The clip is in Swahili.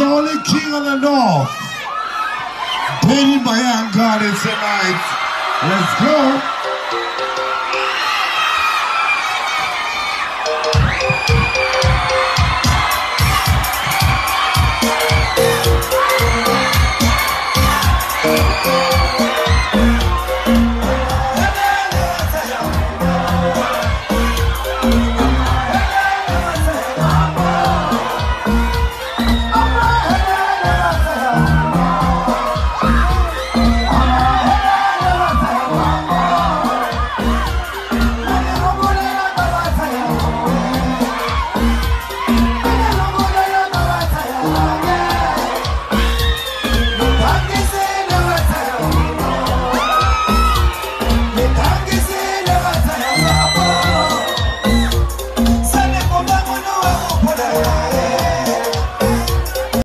only king of the north. Baby Bayan got it tonight. Let's go.